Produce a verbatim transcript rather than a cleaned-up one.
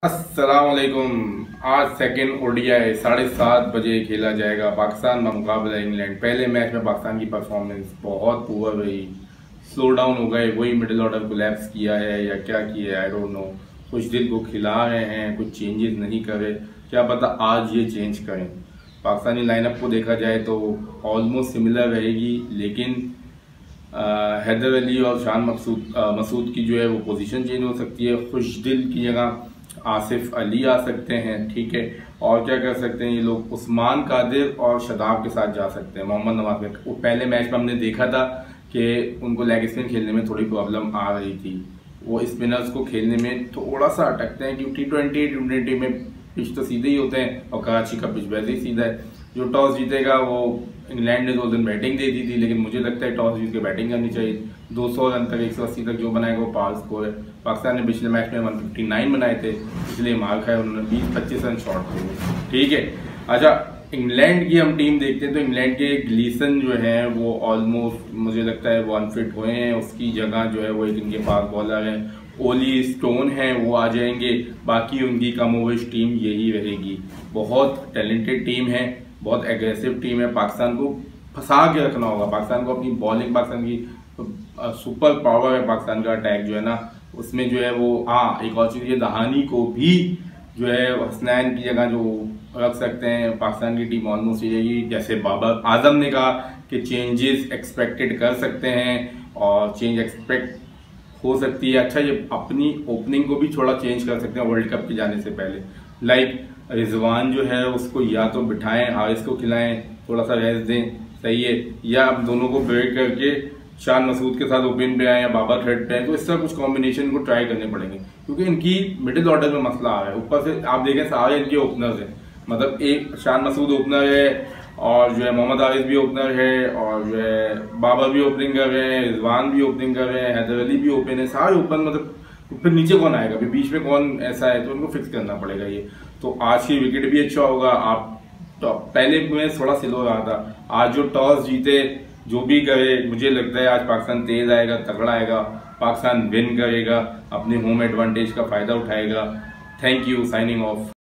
अस्सलामुअलैकुम। आज second ODI साढ़े सात बजे खेला जाएगा पाकिस्तान का मुकाबला इंग्लैंड। पहले मैच में पाकिस्तान की परफॉर्मेंस बहुत पुअर रही, स्लो डाउन हो गए, वही मिडिल ऑर्डर कोलैप्स किया है या क्या किया है आई डोंट नो। कुछ दिल को खिला रहे हैं, कुछ चेंजेस नहीं करे, क्या पता आज ये चेंज करें। पाकिस्तानी लाइनअप को देखा जाए तो ऑलमोस्ट सिमिलर रहेगी, लेकिन हैदर अली और शान मकसूद मसूद की जो है वो पोजीशन चेंज हो सकती है। खुशदिल की जगह आसिफ अली आ सकते हैं, ठीक है। और क्या कर सकते हैं ये लोग, उस्मान कादिर और शदाब के साथ जा सकते हैं मोहम्मद नवाज में। वो पहले मैच में हमने देखा था कि उनको लेग स्पिन खेलने में थोड़ी प्रॉब्लम आ रही थी, वो स्पिनर्स को खेलने में थोड़ा सा अटकते हैं क्योंकि टी ट्वेंटी टी ट्वेंटी में पिच तो सीधे ही होते हैं और कराची का पिच वैसे ही सीधा है। जो टॉस जीतेगा वो, इंग्लैंड ने दो दिन बैटिंग दे दी थी, लेकिन मुझे लगता है टॉस जीत के बैटिंग करनी चाहिए। दो सौ रन तक एक सौ अस्सी तक जो बनाएगा वो पार स्कोर है। पाकिस्तान ने पिछले मैच में एक सौ उनसठ बनाए थे, इसलिए मार खाए उन्होंने, बीस पच्चीस रन शॉर्ट थे, ठीक है। अच्छा, इंग्लैंड की हम टीम देखते हैं तो इंग्लैंड के ग्लीसन जो है वो ऑलमोस्ट मुझे लगता है वो अनफिट हुए हैं। उसकी जगह जो है वो एक इनके पास बॉलर है, ओली स्टोन है, वो आ जाएंगे। बाकी उनकी कम ओवर टीम यही रहेगी। बहुत टैलेंटेड टीम है, बहुत एग्रेसिव टीम है। पाकिस्तान को फंसा के रखना होगा, पाकिस्तान को अपनी बॉलिंग, पाकिस्तान की सुपर पावर है पाकिस्तान का अटैक जो है ना, उसमें जो है वो हाँ एक और चीज़, ये दहानी को भी जो है हसनैन की जगह जो रख सकते हैं। पाकिस्तान की टीम ऑलमोस्ट यही, जैसे बाबर आजम ने कहा कि चेंजेस एक्सपेक्टेड कर सकते हैं और चेंज एक्सपेक्ट हो सकती है। अच्छा, ये अपनी ओपनिंग को भी थोड़ा चेंज कर सकते हैं वर्ल्ड कप के जाने से पहले। लाइक रिजवान जो है उसको या तो बिठाएं, हारिस को खिलाएं, थोड़ा सा रेस्ट दें, सही है, या अब दोनों को ब्रेक करके शान मसूद के साथ ओपन पे आए या बाबर थर्ड पे आए। तो इस तरह कुछ कॉम्बिनेशन को ट्राई करने पड़ेंगे क्योंकि इनकी मिडिल ऑर्डर में मसला आ रहा है। ऊपर से आप देखें सारे इनके ओपनर्स हैं, मतलब एक शान मसूद ओपनर है और जो है मोहम्मद आरिफ भी ओपनर है और जो है बाबर भी ओपनिंग कर रहे हैं, रिजवान भी ओपनिंग कर रहे हैं, हैदर अली भी ओपन है, सारे ओपन। मतलब फिर नीचे कौन आएगा, फिर बीच में कौन ऐसा है, तो उनको फिक्स करना पड़ेगा ये। तो आज की विकेट भी अच्छा होगा। आप तो पहले में थोड़ा स्लो रहा था, आज जो टॉस जीते जो भी करे, मुझे लगता है आज पाकिस्तान तेज आएगा, तगड़ा आएगा, पाकिस्तान विन करेगा, अपने होम एडवांटेज का फायदा उठाएगा। Thank you, signing of.